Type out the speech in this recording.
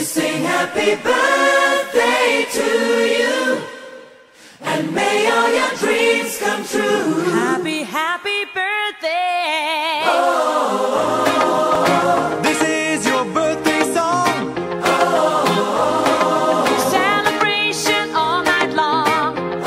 sing happy birthday to you, and may all your dreams come true. Happy, happy